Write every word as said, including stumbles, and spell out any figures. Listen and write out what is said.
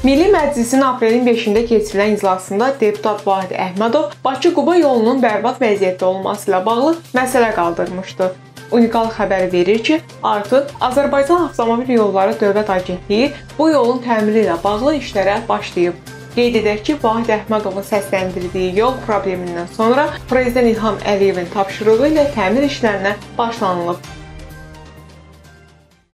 Milli Məclisin aprelin beşində keçirilən iclasında deputat Vahid Əhmədov Bakı-Quba yolunun bərbad vəziyyətdə olması ilə bağlı məsələ qaldırmışdı. Unikal xəbər verir ki, artıq Azərbaycan Avtomobil Yolları Dövlət Agentliyi bu yolun təmiri ilə bağlı işlərə başlayıb. Qeyd edək ki, Vahid Əhmədovun səsləndirdiyi yol problemindən sonra Prezident İlham Əliyevin tapşırığı ilə təmir işlərinə başlanılıb.